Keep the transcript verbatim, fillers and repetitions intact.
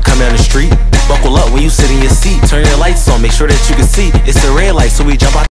come down the street. Buckle up when you sit in your seat. Turn your lights on, make sure that you can see. It's a red light, so we jump out.